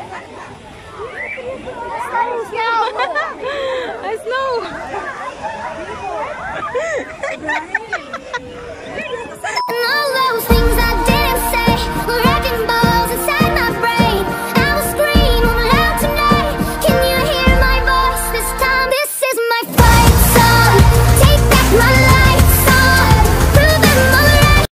I know. And all those things I didn't say were wrecking balls inside my brain. I will scream loud tonight. Can you hear my voice this time? This is my fight song. Take back my life song. Prove them all right.